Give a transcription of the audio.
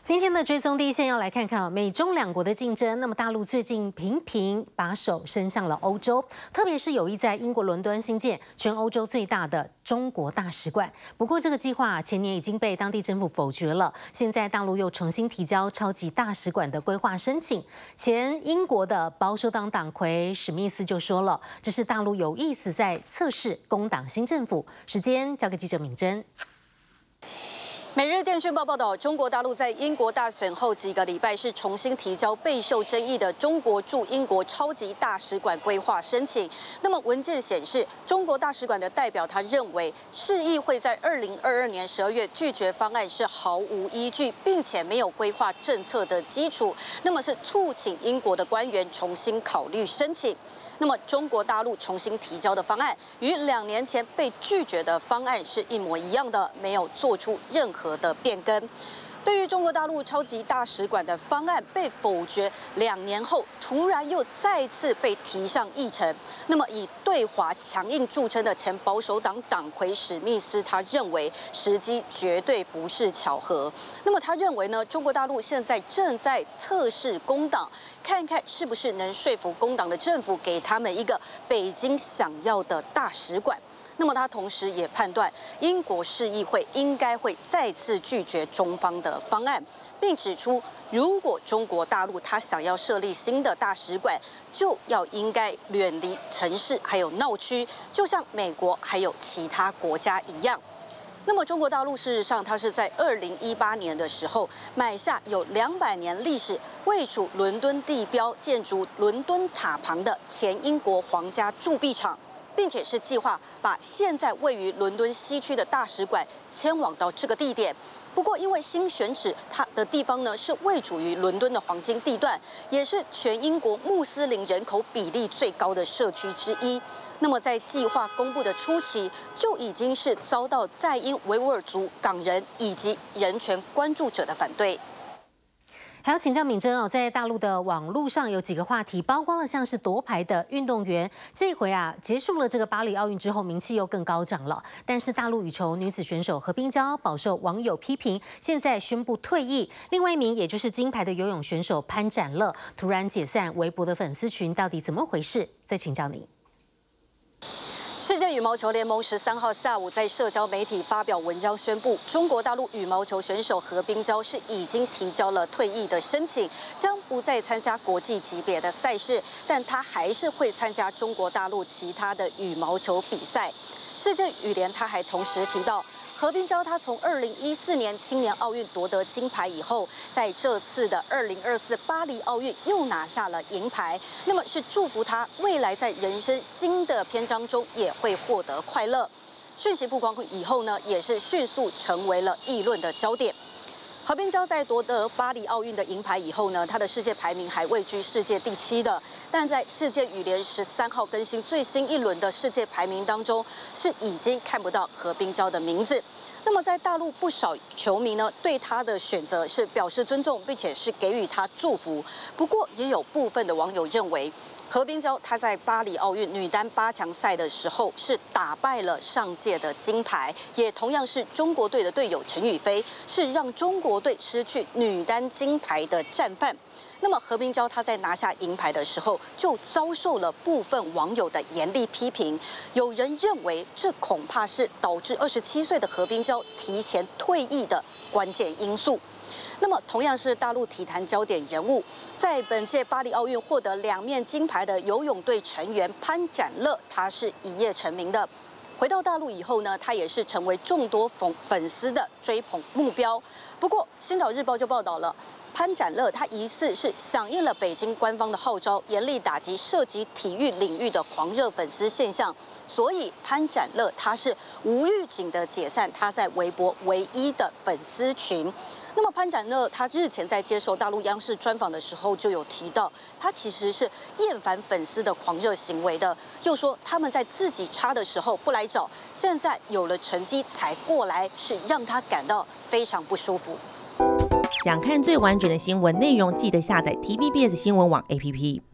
今天的追踪第一线要来看看美中两国的竞争。那么大陆最近频频把手伸向了欧洲，特别是有意在英国伦敦新建全欧洲最大的中国大使馆。不过这个计划前年已经被当地政府否决了，现在大陆又重新提交超级大使馆的规划申请。前英国的保守党党魁史密斯就说了，这是大陆有意思在测试工党新政府。时间交给记者敏珍。 每日电讯报道，中国大陆在英国大选后几个礼拜是重新提交备受争议的中国驻英国超级大使馆规划申请。那么文件显示，中国大使馆的代表他认为，市议会在2022年12月拒绝方案是毫无依据，并且没有规划政策的基础，那么是促请英国的官员重新考虑申请。那么，中国大陆重新提交的方案与2年前被拒绝的方案是一模一样的，没有做出任何的变更。对于中国大陆超级大使馆的方案被否决2年后，突然又再次被提上议程。那么，以对华强硬著称的前保守党党魁史密斯，他认为时机绝对不是巧合。那么，他认为呢，中国大陆现在正在测试工党，看看是不是能说服工党的政府给他们一个北京想要的大使馆。那么他同时也判断，英国市议会应该会再次拒绝中方的方案，并指出，如果中国大陆他想要设立新的大使馆，就要应该远离城市还有闹区，就像美国还有其他国家一样。那么中国大陆事实上，它是在2018年的时候买下有200年历史、位处伦敦地标建筑伦敦塔旁的前英国皇家铸币厂，并且是计划把现在位于伦敦西区的大使馆迁往到这个地点。不过，因为新选址它的地方呢是位处于伦敦的黄金地段，也是全英国穆斯林人口比例最高的社区之一。那么在计划公布的初期，就已经是遭到在英维吾尔族、港人以及人权关注者的反对。 还要请教敏珍哦，在大陆的网络上有几个话题曝光了，像是夺牌的运动员，这回结束了这个巴黎奥运之后，名气又更高涨了。但是大陆羽球女子选手何冰娇饱受网友批评，现在宣布退役。另外一名也就是金牌的游泳选手潘展乐，突然解散微博的粉丝群，到底怎么回事？再请教你。 世界羽毛球联盟13号下午在社交媒体发表文章，宣布中国大陆羽毛球选手何冰娇是已经提交了退役的申请，将不再参加国际级别的赛事，但他还是会参加中国大陆其他的羽毛球比赛。世界羽联他还同时提到，何冰娇她从2014年青年奥运夺得金牌以后，在这次的2024巴黎奥运又拿下了银牌。那么是祝福她未来在人生新的篇章中也会获得快乐。讯息曝光以后呢，也是迅速成为了议论的焦点。何冰娇在夺得巴黎奥运的银牌以后呢，她的世界排名还位居世界第7的，但在世界羽联13号更新最新一轮的世界排名当中，是已经看不到何冰娇的名字。那么在大陆不少球迷呢，对她的选择是表示尊重，并且是给予她祝福。不过也有部分的网友认为，何冰娇她在巴黎奥运女单8强赛的时候是打败了上届的金牌，也同样是中国队的队友陈雨菲，是让中国队失去女单金牌的战犯。那么何冰娇她在拿下银牌的时候，就遭受了部分网友的严厉批评。有人认为，这恐怕是导致27岁的何冰娇提前退役的关键因素。那么，同样是大陆体坛焦点人物，在本届巴黎奥运获得2面金牌的游泳队成员潘展乐，他是一夜成名的。回到大陆以后呢，他也是成为众多粉丝的追捧目标。不过，《星岛日报》就报道了，潘展乐他疑似是响应了北京官方的号召，严厉打击涉及体育领域的狂热粉丝现象。所以潘展乐他是无预警的解散他在微博唯一的粉丝群。那么潘展乐他日前在接受大陆央视专访的时候就有提到，他其实是厌烦粉丝的狂热行为的，又说他们在自己差的时候不来找，现在有了成绩才过来，是让他感到非常不舒服。 想看最完整的新闻内容，记得下载 TVBS 新闻网 APP。